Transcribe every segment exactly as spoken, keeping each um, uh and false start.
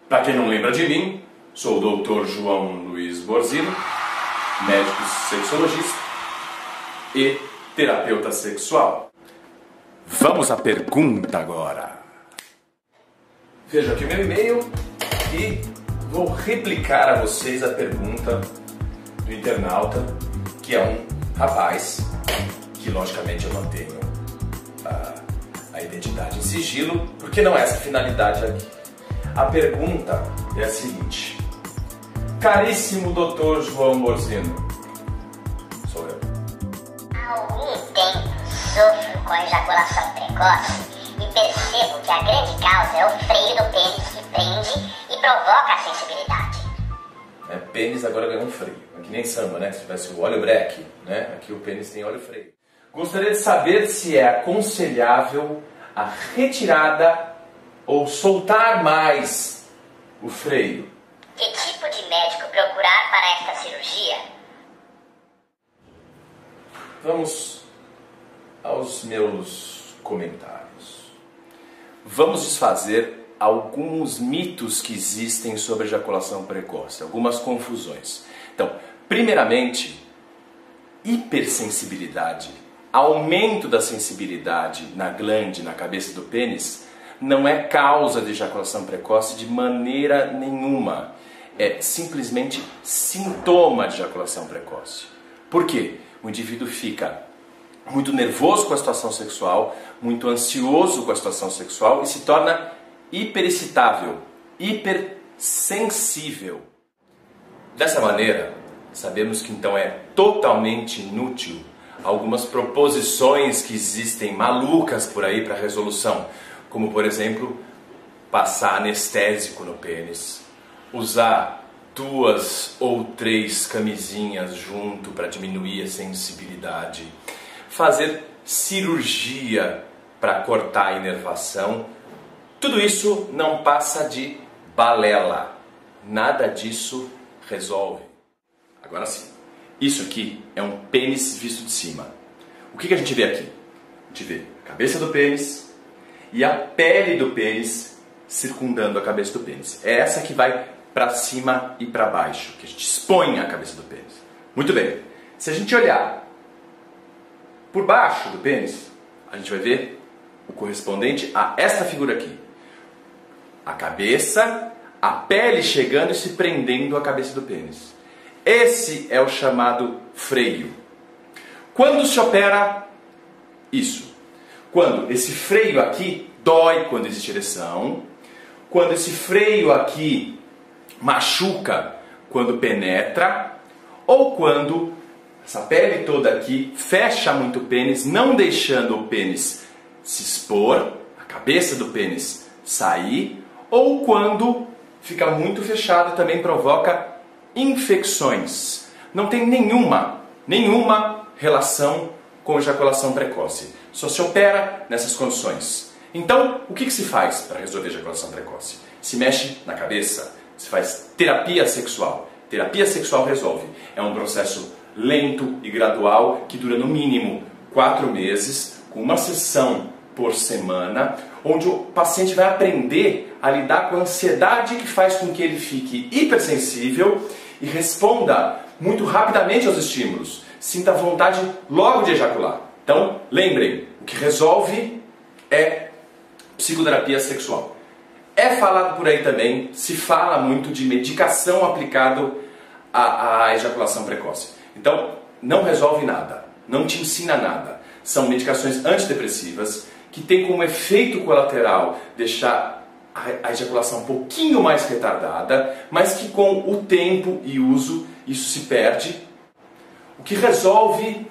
Para quem não lembra de mim, sou o doutor João Luiz Borzino, médico sexologista e terapeuta sexual. Vamos à pergunta agora. Veja aqui o meu e-mail e vou replicar a vocês a pergunta do internauta, que é um rapaz, que logicamente eu mantenho a, a identidade em sigilo, porque não é essa a finalidade aqui. A pergunta é a seguinte: caríssimo doutor João Borzino, sou eu. Há algum tempo sofro com ejaculação precoce e percebo que a grande causa é o freio do pênis que prende e provoca a sensibilidade. É, pênis agora ganhou um freio, é que nem samba, né? Se tivesse o óleo breque, né? Aqui o pênis tem óleo freio. Gostaria de saber se é aconselhável a retirada ou soltar mais o freio. Que tipo de médico procurar para esta cirurgia? Vamos aos meus comentários. Vamos desfazer alguns mitos que existem sobre ejaculação precoce, algumas confusões. Então, primeiramente, hipersensibilidade, aumento da sensibilidade na glande, na cabeça do pênis, não é causa de ejaculação precoce de maneira nenhuma. É simplesmente sintoma de ejaculação precoce. Por quê? O indivíduo fica muito nervoso com a situação sexual, muito ansioso com a situação sexual e se torna hiperexcitável, hipersensível. Dessa maneira, sabemos que então é totalmente inútil algumas proposições que existem malucas por aí para resolução, como por exemplo, passar anestésico no pênis, usar duas ou três camisinhas junto para diminuir a sensibilidade, fazer cirurgia para cortar a inervação. Tudo isso não passa de balela. Nada disso resolve. Agora sim, isso aqui é um pênis visto de cima. O que, que a gente vê aqui? A gente vê a cabeça do pênis e a pele do pênis circundando a cabeça do pênis. É essa que vai para cima e para baixo, que a gente expõe a cabeça do pênis. Muito bem. Se a gente olhar por baixo do pênis, a gente vai ver o correspondente a esta figura aqui. A cabeça, a pele chegando e se prendendo à cabeça do pênis. Esse é o chamado freio. Quando se opera isso? Quando esse freio aqui dói quando existe ereção, quando esse freio aqui machuca quando penetra, ou quando essa pele toda aqui fecha muito o pênis, não deixando o pênis se expor, a cabeça do pênis sair, ou quando fica muito fechado e também provoca infecções. Não tem nenhuma, nenhuma relação com ejaculação precoce. Só se opera nessas condições. Então, o que, que se faz para resolver a ejaculação precoce? Se mexe na cabeça, se faz terapia sexual. Terapia sexual resolve. É um processo lento e gradual que dura no mínimo quatro meses, com uma sessão por semana, onde o paciente vai aprender a lidar com a ansiedade que faz com que ele fique hipersensível e responda muito rapidamente aos estímulos. Sinta vontade logo de ejacular. Então, lembrem, o que resolve é psicoterapia sexual. É falado por aí também, se fala muito de medicação aplicada à, à ejaculação precoce. Então, não resolve nada, não te ensina nada. São medicações antidepressivas que têm como efeito colateral deixar a, a ejaculação um pouquinho mais retardada, mas que com o tempo e uso isso se perde. O que resolve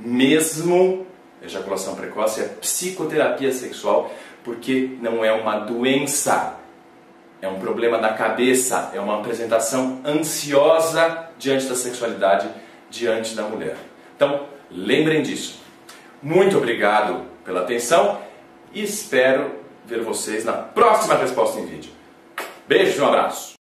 mesmo a ejaculação precoce é psicoterapia sexual, porque não é uma doença, é um problema da cabeça, é uma apresentação ansiosa diante da sexualidade, diante da mulher. Então, lembrem disso. Muito obrigado pela atenção e espero ver vocês na próxima resposta em vídeo. Beijo e um abraço!